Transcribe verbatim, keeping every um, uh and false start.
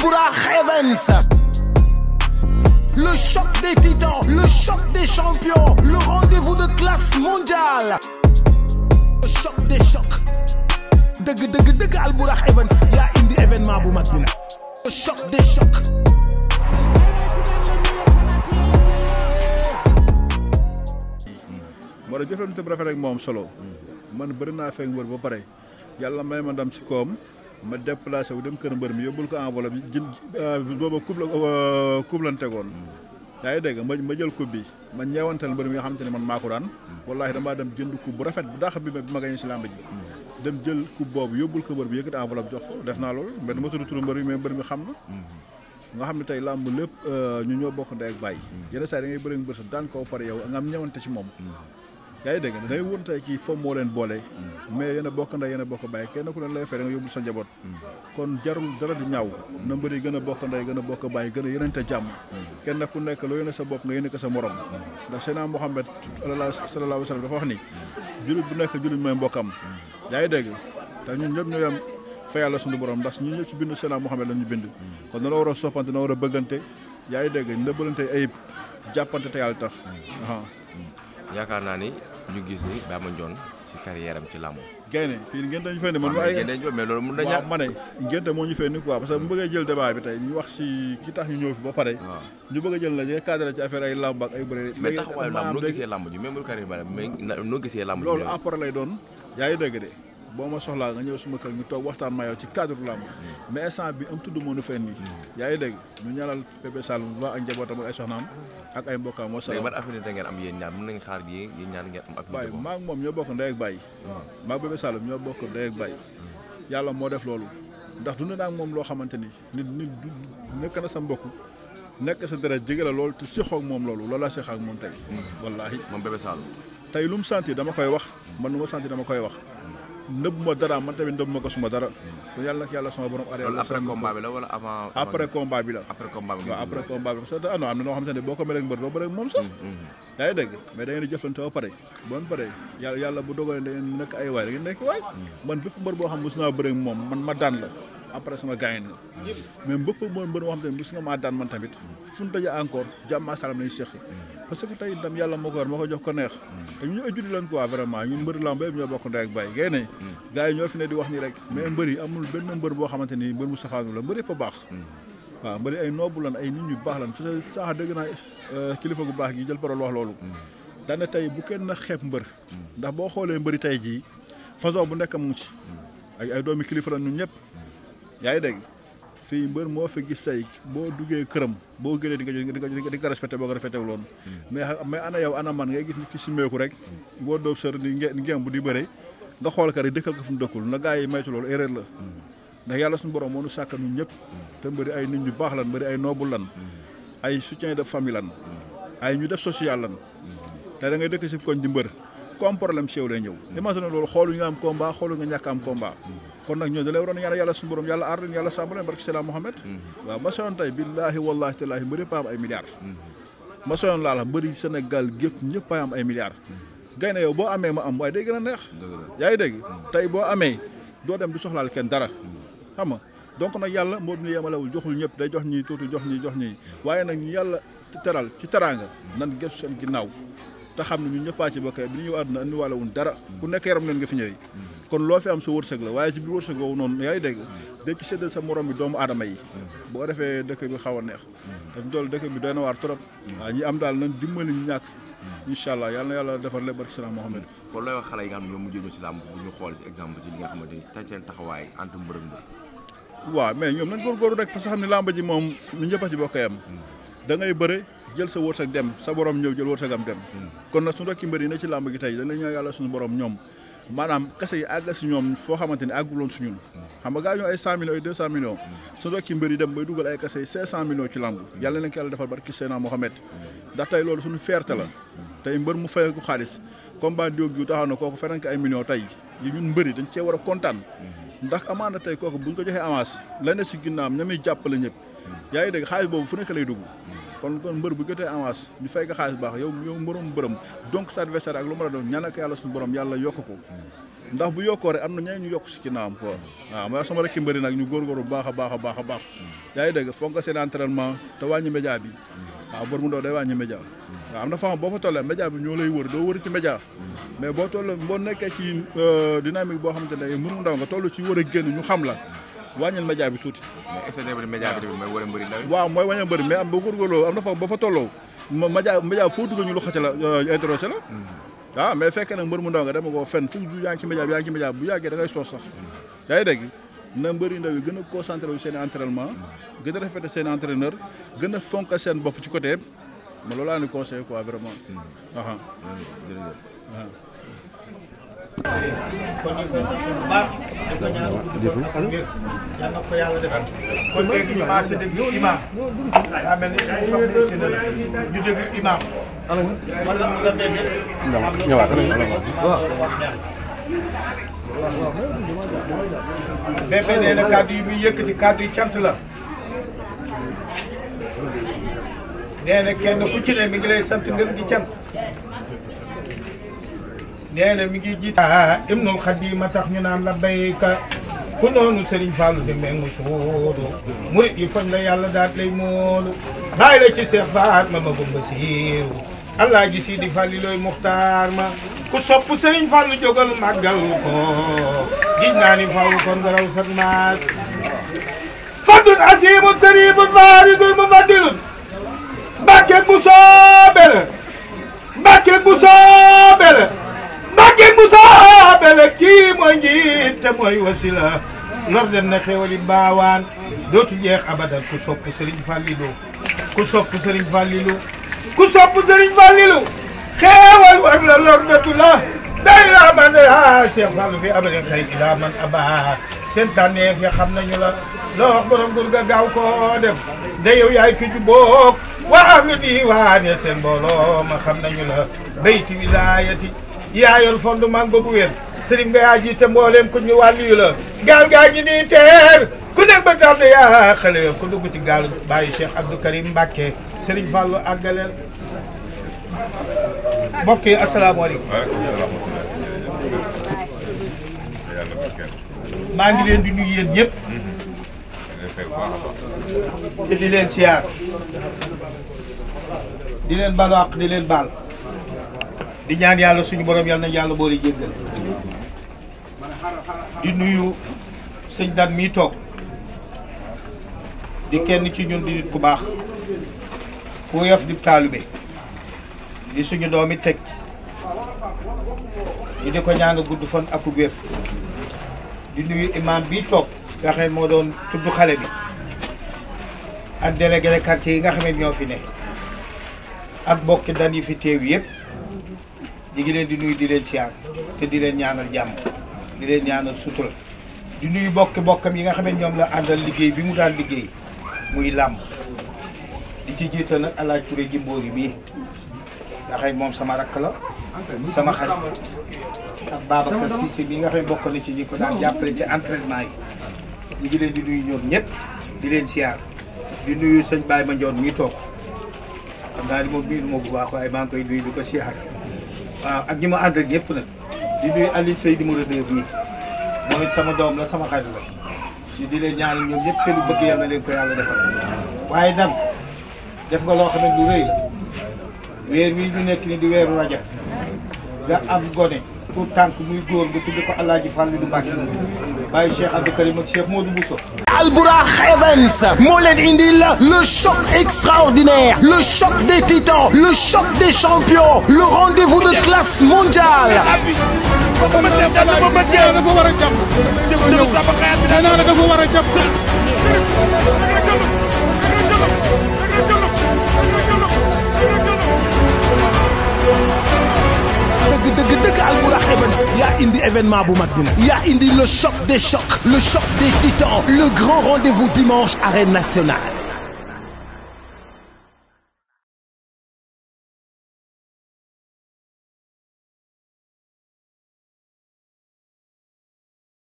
Albourakh Events. Le choc des titans, le choc des champions, le rendez-vous de classe mondiale. Le choc des chocs. Deug deug deug Albourakh Events yaa indi événement bu mag bi nag. Le choc des chocs. moo tax jëflante bu rafet rek moom solo man bëri naa fekk mbër ba pare yàlla may ma ndam si koom ma déplacé wu dem kër mbër mi yóbbul ko enveloppe bi jën booba coupe la coupe lañ tegoon yaa ngi dégg ma ma jël coupe bi ma ñeewantal mbër mi nga xamante ne man maa ko daan wallaahi damaa dem jënd coupe bu rafet bu daax bi bi ma gañe si làmb ji dem jël coupe boobu yóbbul ko mbër bi yëkkati enveloppe jox ko def naa loolu mbër ma tudd turu mbër mi mais mbër mi xam na nga xam ne tey làmb lépp ñu ñoo bokk ndey ak bàyyi yenn saa da ngay bëri mbër sa daan ko pare yow nga am ñewante ci moom yaa ngi dégg day won tey ci foofu moo leen boole mais yéen a bokk ndey yéen a bokk bàyyi kenn ku leen lay fay da nga yóbbul sa njaboot kon jarul dara di ñaaw na mbëri gën a bokk ndey gën a bokk bàyyi gën a yénente jàmm kenn ku nekk loo yéene sa bopp nga yéene ko sa morom ndax Seydina Muhammad sallallahu alayhi wa sallam dafa wax ni jullit bu nekk jullit mooy mbokkam yaa ngi dégg te ñun ñëpp ñoo yam fa yàlla suñu borom ndax ñun ñëpp ci bindu Seydina Muhammad la ñu bind kon dana war a soppante dana war a bëggante yaa ngi dégg ndëbbalante ayib jàppante te yàlla tax yaakaar naa ni ñu gis ni Baye Mandione ci carrière am ci làmb Gaynde fii ngeen dañu fay ni man waaye mais loolu mën na ñàkk ma ne ngénte moo ñu fay ni quoi parce que bu bëggee jël débat bi tey ñu wax si ki tax ñu ñëw fi ba pare ñu bëgg a jël la ñu cadré ci affaire ay làmb ak ay bëre mais taxawaayu làmb noo gisee làmb ji même bu carrière ba mais noo gisee làmb ji loolu après lay doon yaa ngi dégg de boo ma soxlaa nga ñëw suma kër ñu toog waxtaan ma yow ci cadre làmb mais instant bi am tudd moo nu fen nii yaa ngi dégg ñu ñaanal Pépé Saloum bu baax ak njabootam ak ay soxnaam ak ay mbokkam moo salaam ban affinité ngeen am yéen ñaar mën nañ xaar yi yéen ñaar ngeen am affinité waaye maa ngi moom ñoo bokk ndey ak bàyyi maa Pépé Saloum ñoo bokk ndey ak bàyyi yàlla moo def loolu ndax dund naa ak moom loo xamante ni nit nit nekk na sa mbokk nekk sa deret jege la loolu te sixoog moom loolu loolu laa six ak moom tey wallaahi moom Pépé Saloum tey lu mu sentir dama koy wax man lu ma sentir dama koy wax nëbb ma dara man tamit nëbb ma ko suma dara kon yàlla nag yàlla sama borom arrêté loolu après combat bi la wala avant après combat bi la après combat bi waaw après combat bi parce que ah non am na noo xamante ne boo ko mel ak mbër doo bëre ak moom sax yaa ngi dégg mais da ngeen di jëflante ba pare bon pare yàlla yàlla bu dogalee da ngeen nekk ay waay da ngeen nekk waay man bépp mbër boo xam mos naa bëre ak moom man ma daan la après sama gaañ la mais bépp mbër mbër boo xamante ne mos nga maa daan man tamit fu ñu daje encore jàmm ak salaam lañu seq parce que tey ndam yàlla moo ko war moo ko jox ko neex te ñu ay julli lañ quoi vraiment ñun mbëri lamb yëpp ñoo bokk ndey ak bàyyi gay ne gars yi ñoo fi ne di wax ni rek mais mbër yi amul benn mbër boo xamante ni mbër mu safaanu la mbër yëpp a baax waaw mbëri ay noobu lan ay nit ñu baax lan parce que saaxa dëgg naa kilifa gu baax gi jël parole wax loolu daane tey bu kenn xeeb mbër ndax boo xoolee mbëri tey jii façon bu nekk mu ngi ci ay ay doomi kilifa lan ñun ñëpp yaa ngi dégg fii mbër moo fi gis say boo duggee këram boo gënee di nga di nga di nga respecté boo ko respecté wu loon mais mais ana yow ana man ngay gis nit ki simeeku rek boo doob sër di ngeen bu di bëre nga xool ka rek dëkkal ko fu mu dëkkul na gars yi maytu loolu erreur la ndax yàlla suñu borom moo nu sàkk ñun ñëpp te mbëri ay nit ñu baax lan mbëri ay noble lan ay soutien de famille lan ay ñu def social lan te da ngay dëkk si koñ di mbër ku am problème si yow lay ñëw imagine loolu xoolu nga am combat xoolu nga ñàkk am combat kon nag ñoo da lay waroon ñaan yàlla suñu borom yàlla aar leen yàlla sàmm leen barke Seydina Mohamed waaw ma soyoon tey billaahi wallaahi tallaahi mbëri pa am ay milliards ma soyoon laa la mbëri Sénégal gépp ñëpp a am ay milliards gay na yow boo amee ma am waaye day gën a neex yaa ngi dégg tey boo amee doo dem di soxlaal kenn dara xam nga donc nag yàlla moo ñu yemalewul joxul ñëpp day jox ñii tuuti jox ñii jox ñii waaye nag ñu yàlla teral ci teraanga nan gëstu seen ginnaaw te xam ne ñun ñëppaa ci bokk bi ñu ñëw àdduna andi wàlla wun dara ku nekk yaram leen nga fi ñëwee kon loo fi am sa wërsëg la waaye ci biir wërsëg woowu noonu yaa ngi dégg day ci séddal sa morom bi doomu aadama yi boo ko defee dëkk bi xaw a neex daf dool dëkk bi doy na waar trop waaw ñi am daal nañ dimbali ñu ñàkk incha allah yàlla na yàlla defar lépp barke Seydina Mohamed kon looy wax xale yi nga xam ne ñoom mujjee ñu ci làmb bu ñu xool ci exemple ci li nga xamante ni tey seen taxawaay entre mbër ak mbër waaw mais ñoom nañ góorgóorlu rek parce que xam ne làmb ji moom ñu ñëpp a ci bokk yam da ngay bëre jël sa wërsëg dem sa borom ñëw jël wërsëgam dem kon nag suñu rekki mbër yi ne ci làmb gi tey dañ la ñaan yàlla suñu borom ñoom maanaam kase yi àgg si ñoom foo xamante ne àgguloon su ñun xam nga gaa ñoo ay cent millions ay deux cent millions suñu rekki mbër yi dem bay dugal ay kase yi cinq cent millions ci làmb yàlla nañ ko yàlla defal barki Seydina Mohamed ndax tey loolu suñu fierté la tey mbër mu fay ko xaalis combat diog yu taxaw na kooku feneen ko ay millions tey yi ñun mbëri dañ cee war a kontaan ndax amaana tey kooku buñ ko joxee avance la ne si ginnaam ña muy jàppale ñëpp yaa ngi dégg xaalis boobu fu nekk lay dugg kon kon mbër bu jotee avance ñu fay ko xaalis baax yow yow mbërum bërëm donc sa adversaire ak lu mën a doon ñaan ak yàlla suñu borom yàlla yokk ko ndax bu yokkoo rek am na ñeneen ñu yokk si ginnaawam quoi waaw mooy sama rekki mbëri nag ñu góorgóorlu bu baax a baax a baax a baax yaa ngi dégg fonk seen entraînement te wàññi média bi waaw bër mu ndaw day wàññi média waaw am na fa xam boo fa tollee média bi ñoo lay wër doo wër ci média mais boo toll boo nekkee ci dynamique boo xamante ne mbër mu ndaw nga toll ci war a génn ñu xam la wàññil média bi tuuti mais est-ce que média bi tamit mooy war a mbëri ndaw waaw mooy wàññi mbëri mais am ba góorgóorloo am na fa ba fa tolloo média média foo dugg ñu lu xëcc la intéressé la waaw mais fekkee nag mbër mu ndaw nga dama ko fenn fu yaa ngi ci média bi yaa ngi ci média bu yàggee da ngay soos sax yaa ngi dégg na mbëri ndaw yi gën a concentré wu seen entraînement gën a respecté seen entraîneur gën a fonk seen bopp ci côté yëpp ma loolu laa ni conseillé quoi vraiment aha kon ñu koy sant bu baax di ko ñaan yal na ko yàlla defal kon léegi ñu commencé déglu imam daa mel ni suñu soxla ci na ñu déglu imam wala nga dégg ñëwaat Bébé nee na kàddu yi muy yëkkati kàddu yi cant la nee na kenn ku ci ne mi ngi lay sant ngeen di cant nee na mi ngi jiit Ibnul Xadim ma tax ñu naan la bayka ku noonu Serigne Fallou di mbéy mu suudu murit yi fañ la yàlla daat lay moolu bàyyi la ci Cheikh Faat ma ma gumba siiw allah ji si di Falli looy Muxtaar ma ku sopp Serigne Fallou jógal màggal ko gis naa ni faaw kon nga raw sat maas faddun asimun saribun faridun mu faddilun mbàkkeeg bu soobe la mbàkkeeg bu soobe la mbàkkeeg bu soobe la kii mooy njiit te mooy wasila lor dem na xewali baawaan dootu jeex abadan ku sopp Serigne Fallilou ku sopp Serigne Fallilou ku sopp Serigne Fallilou xeewal war la lor dootu la day la man ha Cheikh Fallou fi abadin xëy ila man aba seen tànneef ya xam nañu la loo wax borom gur ga gaaw koo def da yow yaay ki jubóog waa am lu diiwaane seen mbooloo ma xam nañu la bayti wilayati yaa yor fondement ba bu wér sëriñ nga yaa jiite mbooleem ku ñu wàllu la gaal gaa ngi nii teer ku nekk ba tax ne yaa xale ku dugg ci gaal bàyyi Cheikh Abdou Karim Mbacké sëriñ Fallou àggaleel mbokk yi asalaamaaleykum maa ngi leen di nuyu yéen ñëpp te di leen siyaar di leen balu àq di leen baal di ñaan yàlla suñu borom yàlla na yàlla boole jéggal di nuyu sëñ Dan mii toog di kenn ci ñun di nit ku baax ku woyof di taalibe di suñu doomi teg di di ko ñaan gudd fan ak wér di nuyu imam bii toog nga xam ne moo doon tudd xale bi ak délégué de quartier yi nga xam ne ñoo fi ne ak bokki dan yi fi teew yëpp di ngi leen di nuyu di leen siyaar te di leen ñaanal jàmm di leen ñaanal sutura di nuyu bokki bokkam yi nga xam ne ñoom la àndal liggéey bi mu daan liggéey muy làmb di ci jiital nag alaaj Touré Jimbóori mii nga xam ne moom sama rakk la sama xarit ak Babacar Cissé bi nga xam ne bokk na ci ñi ko daan jàppale ci entraînement yi ñu ngi leen di nuyu ñoom ñëpp di leen siyaar di nuyu sëñ Baye Mandione mii toog xam naa ni moom nuyu ma bu baax waaye maa ngi koy nuyu di ko siyaar waaw ak ñi ma àndal ñëpp nag di nuyu Aliou Sey numéro deux bii moom it sama doom la sama xarit la ñu di leen ñaanal ñoom ñëpp seen bëgg yàlla leen ko yàlla defal waaye dam def nga loo xam ne lu rëy la weer wi ñu nekk ni di weeru Rajab nga am gone pour tànk muy góor nga tudd ko Alaaji Fallilou Mbacké bàyyi Cheikh Abdou Karim ak Cheikh Modou Bousso. Albourakh Events moo leen indil le choc extraordinaire, le choc des titans, le choc des champions, le rendez-vous de classe mondiale. dëgg dëgg dëgg Albourakh Events yaa indi événement bu mag bi nag yaa indi le choc des chocs, le choc des titans, le grand rendez-vous dimanche arène nationale.